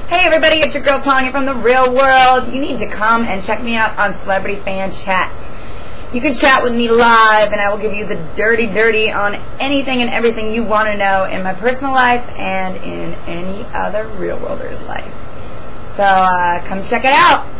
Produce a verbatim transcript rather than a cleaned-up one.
Hey everybody, it's your girl Tonya from the real world. You need to come and check me out on Celebrity Fan Chat. You can chat with me live and I will give you the dirty dirty on anything and everything you want to know in my personal life and in any other real worlder's life. So uh, come check it out.